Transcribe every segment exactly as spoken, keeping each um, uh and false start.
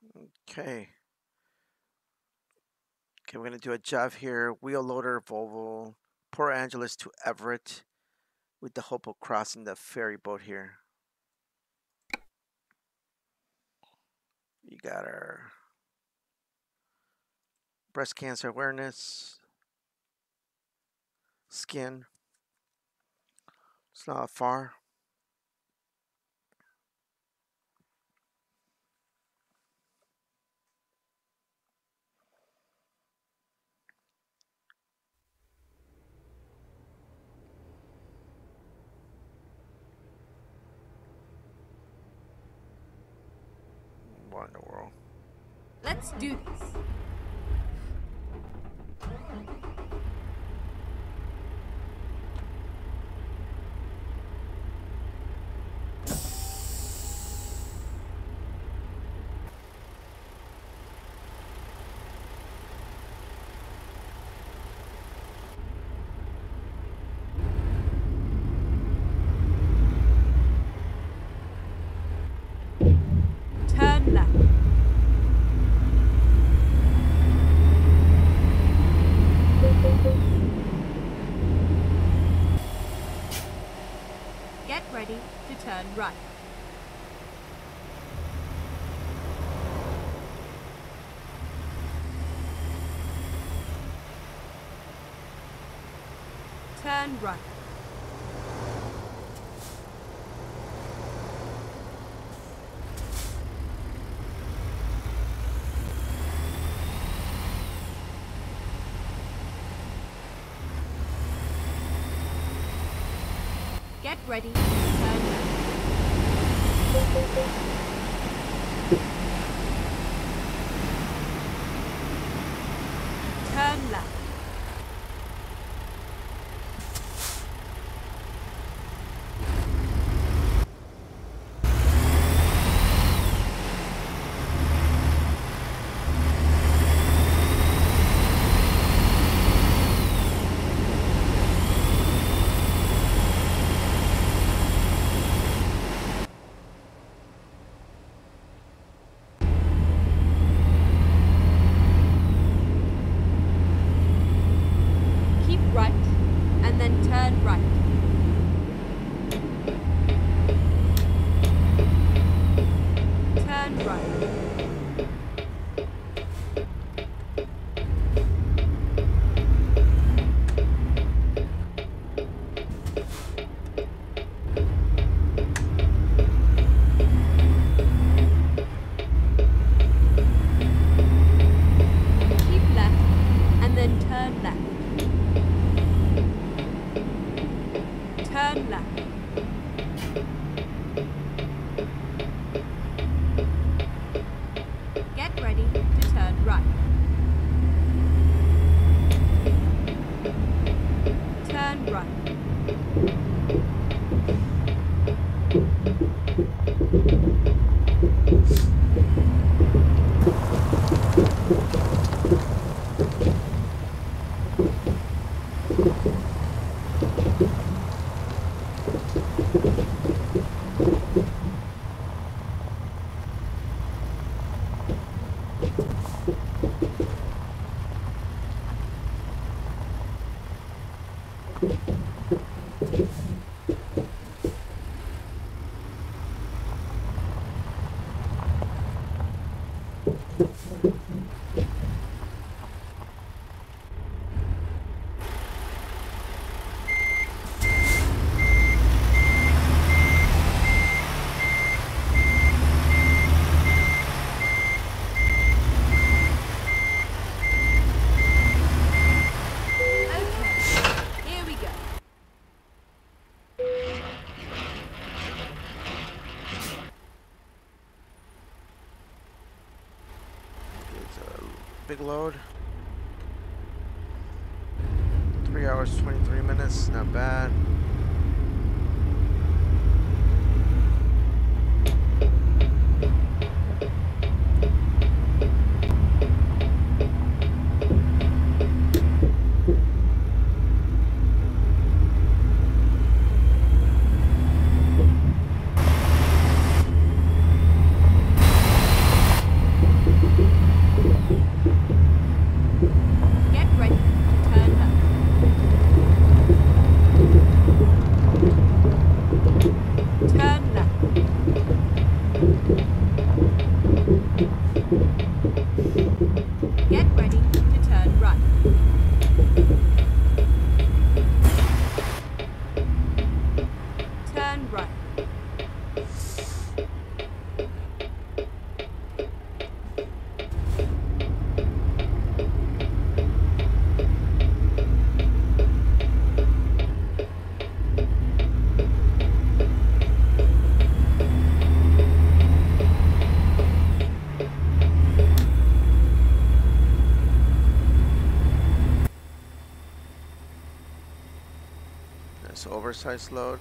Okay. Okay, we're gonna do a job here. Wheel loader, Volvo, Port Angeles to Everett, with the hope of crossing the ferry boat here. You got our breast cancer awareness, skin. It's not far. What in the world? Let's do this. Turn left. Get ready to turn right. Turn right. Get ready to turn left. Turn left. Keep right and then turn right. Turn right. Keep left and then turn left. Turn left. Get ready to turn right. Turn right. Okay, here we go. It's a big load. Three hours, twenty-three minutes. Not bad. Get ready to turn right. Turn right. Nice oversized load.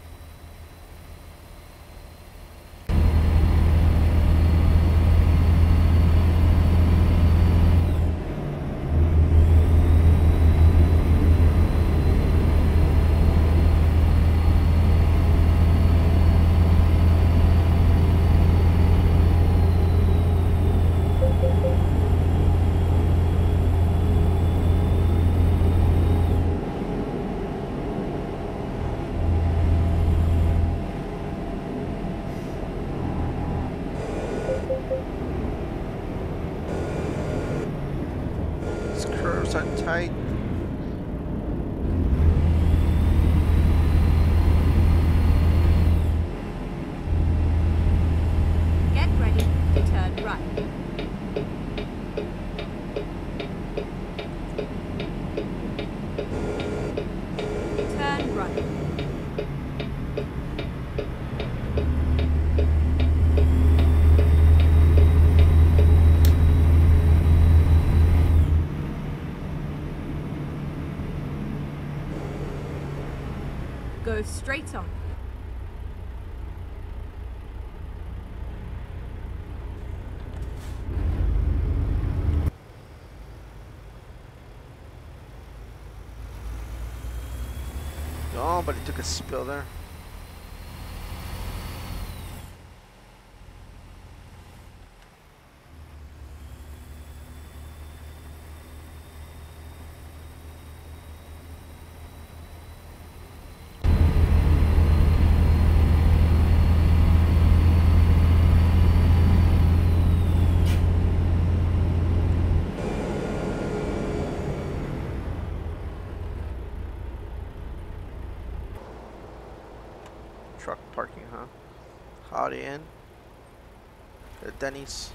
These curves are tight. Get ready to turn right. Turn right. Go straight on. Oh, but he took a spill there. Truck parking, huh? Holiday Inn. The Denny's.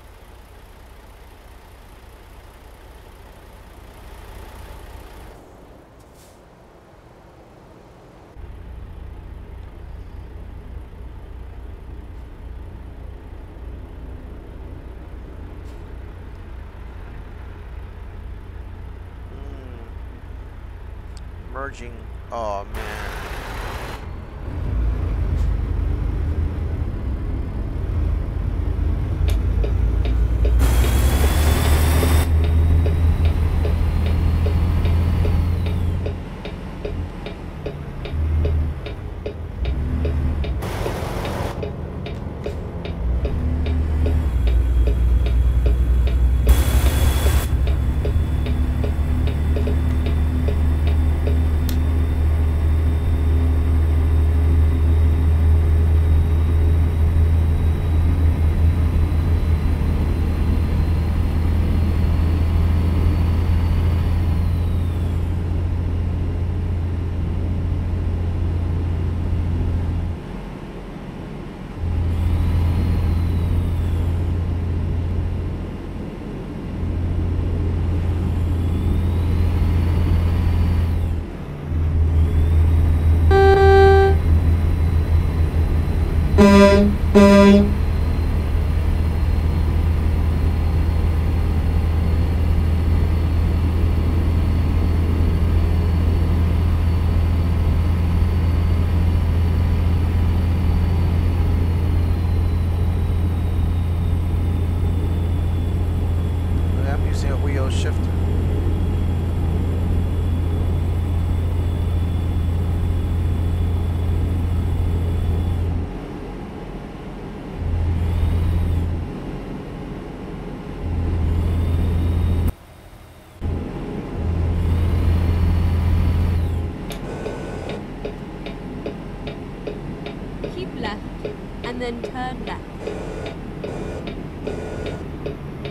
Mm. Merging. Oh man. I'm using a wheel shifter. Keep left and then turn left.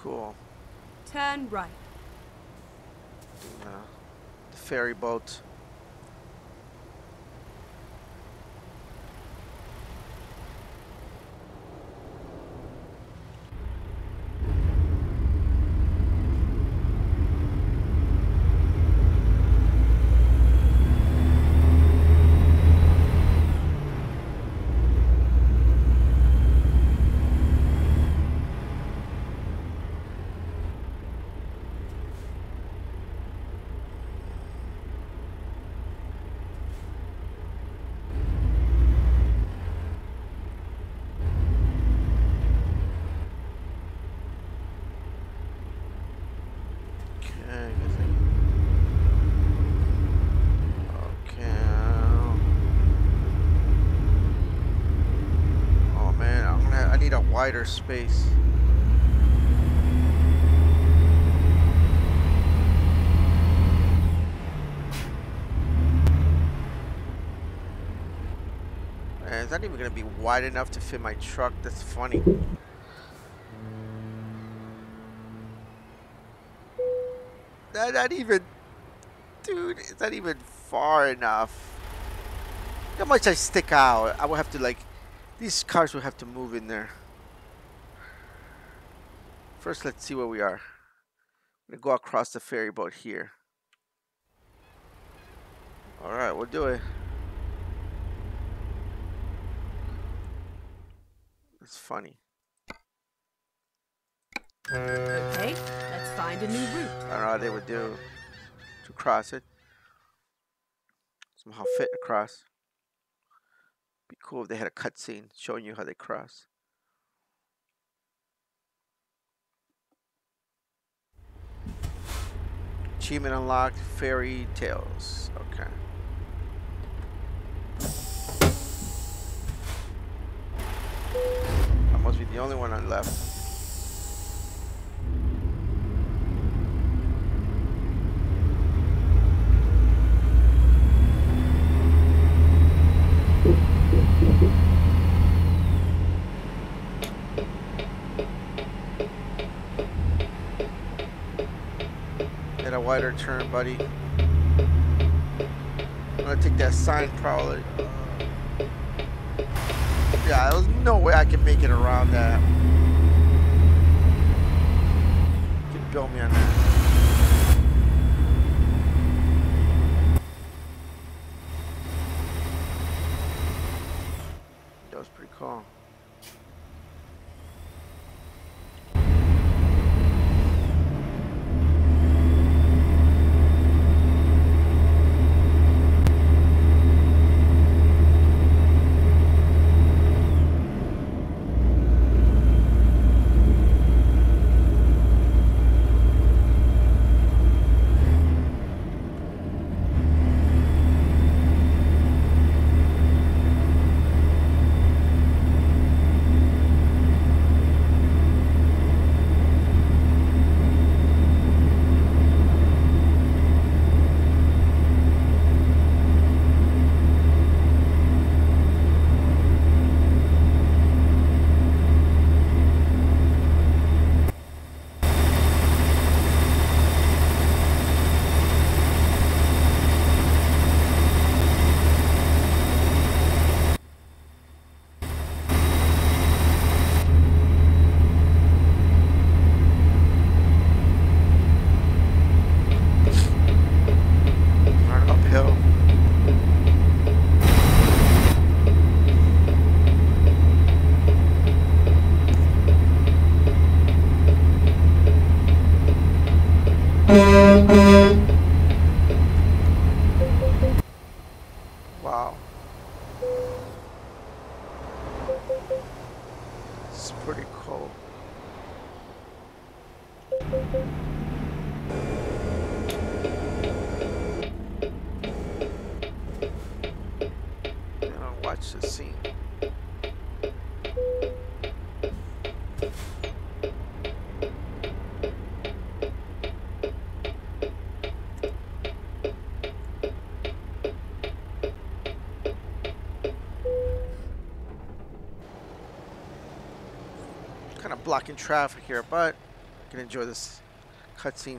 Cool. Turn right. Uh, the ferry boat. Wider space. And it's not even gonna be wide enough to fit my truck. That's funny. Not, not even, dude. It's not even far enough. How much I stick out? I will have to like, these cars will have to move in there. First, let's see where we are. I'm gonna go across the ferry boat here. All right, we'll do it. It's funny. Okay, let's find a new route. I don't know how they would do to cross it. Somehow fit across. Be cool if they had a cutscene showing you how they cross. Achievement unlocked, Ferry Tales. Okay. I must be the only one on left. Get a wider turn, buddy. I'm gonna take that sign probably. Yeah, there's no way I can make it around that. You can bill me on that. That was pretty cool. Wow. It's pretty cool. Now watch the scene. Kind of blocking traffic here, but can enjoy this cutscene.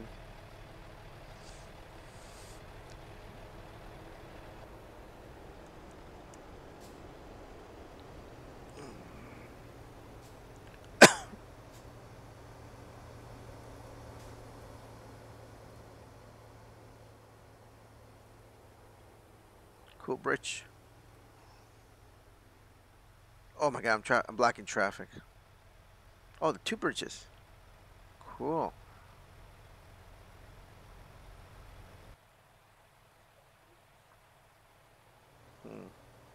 Cool bridge. Oh my god, I'm tra I'm blocking traffic. Oh, the two bridges. Cool. Hmm.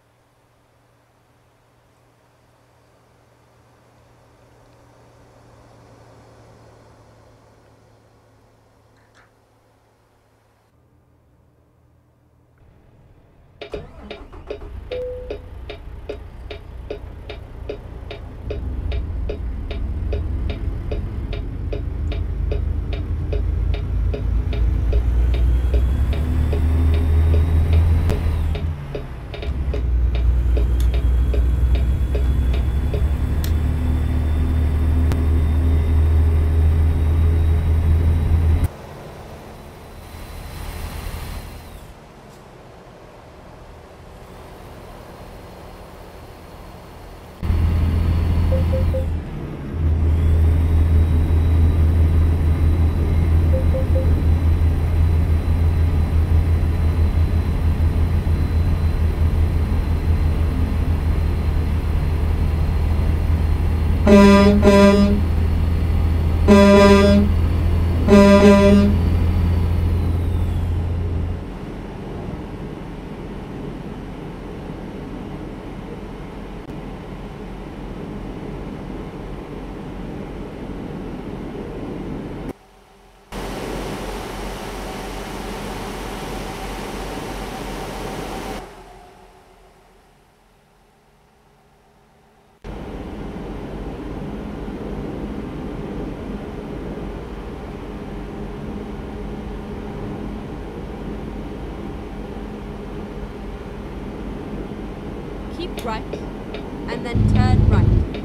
Keep right, and then turn right.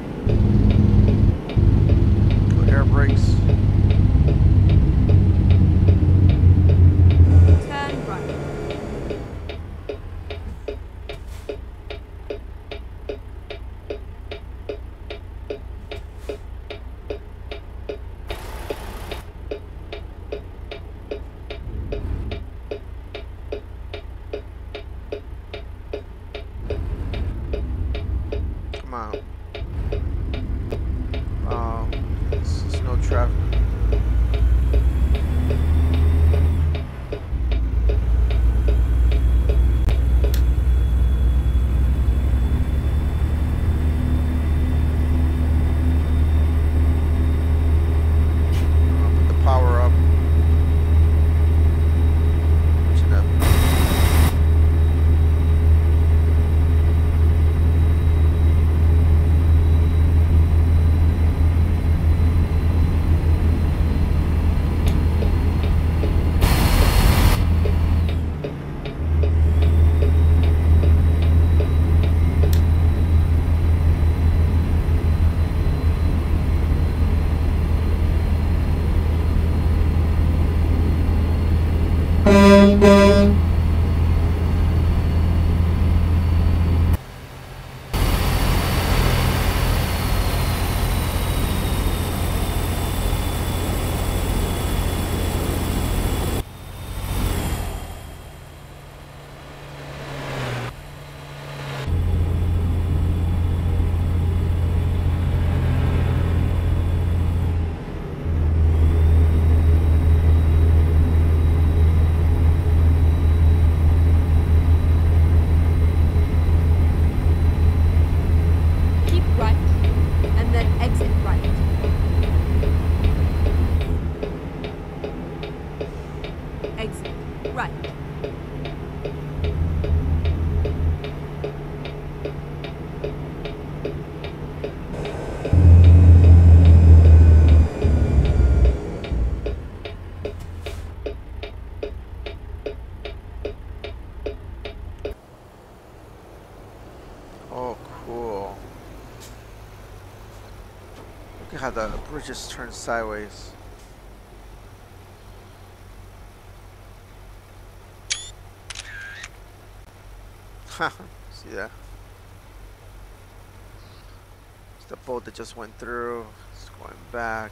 Air brakes. Turn right. Come on. Oh, this is no traffic. Put the power up. Should have. Oh, cool. Look at how the bridge just turns sideways. See that? It's the boat that just went through. It's going back.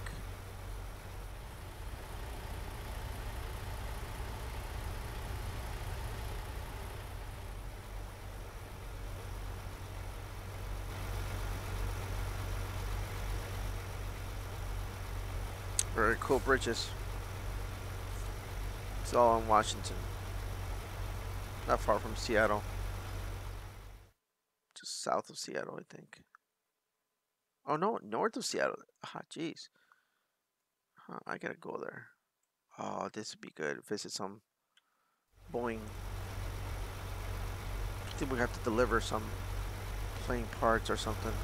Very cool bridges. It's all in Washington. Not far from Seattle. Just south of Seattle, I think. Oh no, north of Seattle. Ah, jeez. Huh, I gotta go there. Oh, this would be good. Visit some Boeing. I think we have to deliver some plane parts or something.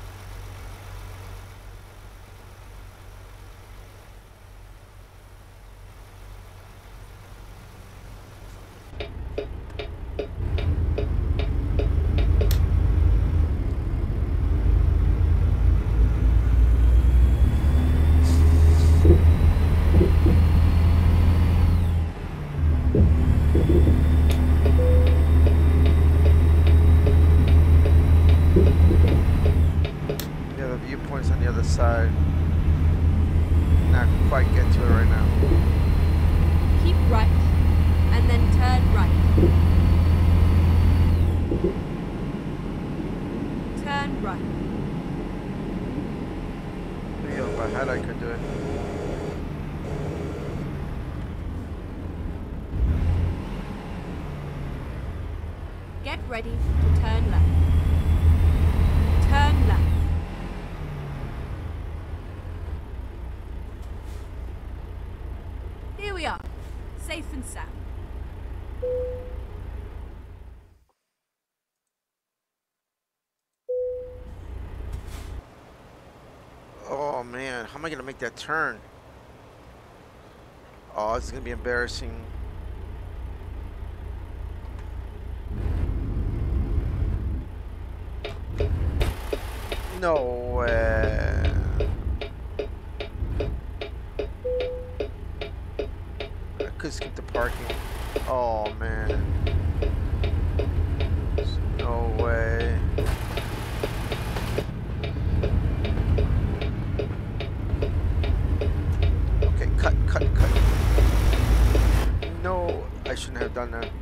Side. Not quite get to it right now. Keep right, and then turn right. Turn right. Maybe if I had, I could do it. Get ready to turn left. Turn left. Here we are, safe and sound. Oh man, how am I gonna make that turn? Oh, this is gonna be embarrassing. No way. I could skip the parking. Oh man. There's no way. Okay, cut, cut, cut. No, I shouldn't have done that.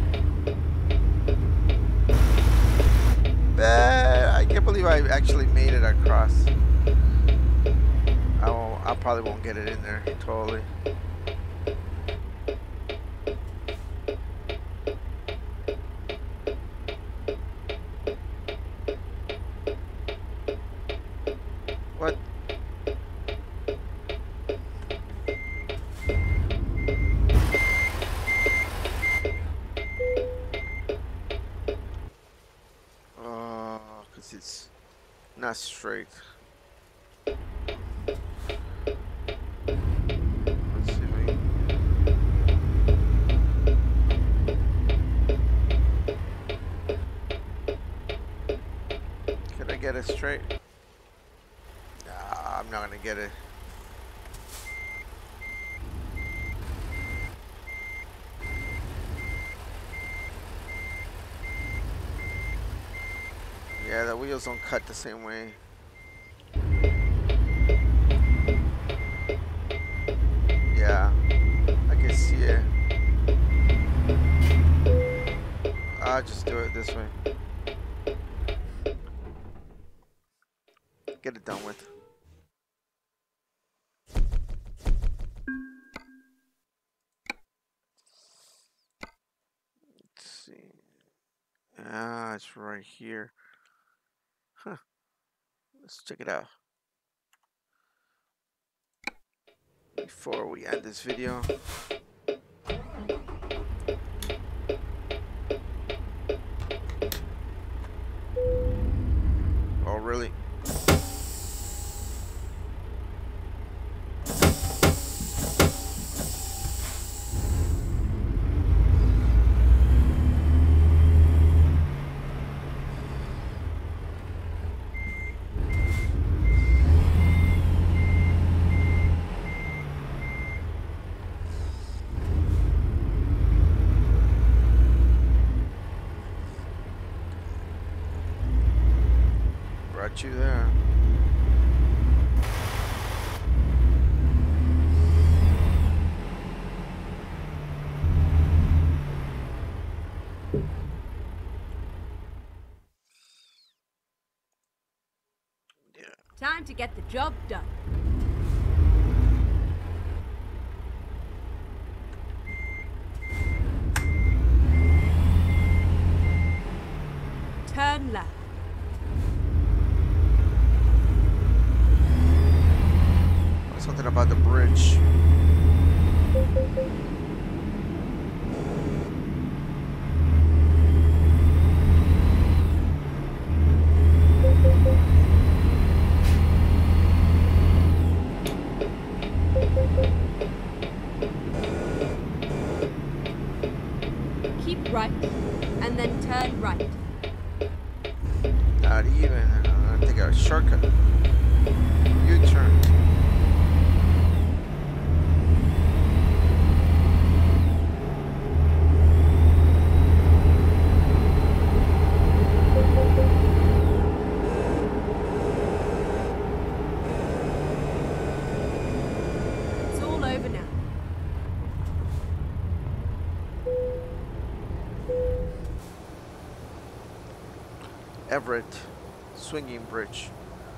Uh, I can't believe I actually made it across. I won't, I probably won't get it in there totally. What? It's not straight. Let's see if we... Can I get it straight? Nah, I'm not gonna get it. Yeah, the wheels don't cut the same way. Yeah, I can see it. I'll just do it this way. Get it done with. Let's see. Ah, it's right here. Huh. Let's check it out. Before we end this video. Oh, really? got you there. Yeah. Time to get the job done. Turn left. Something about the bridge. Keep right, and then turn right. Not even. Uh, I think a shortcut. U-turn. It's all over now. Everett. Swinging bridge.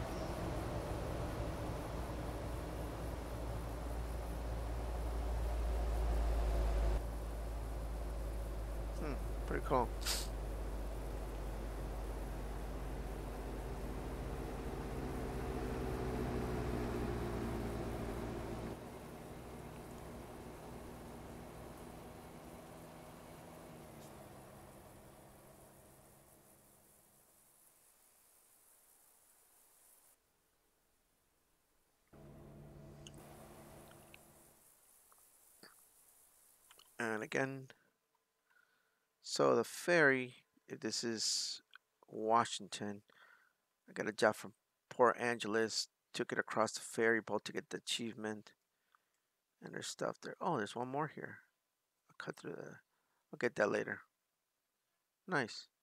Hmm. Pretty cool. And again, so the ferry, if this is Washington, I got a job from Port Angeles, took it across the ferry boat to get the achievement. And there's stuff there. Oh, there's one more here. I'll cut through the, I'll get that later. Nice.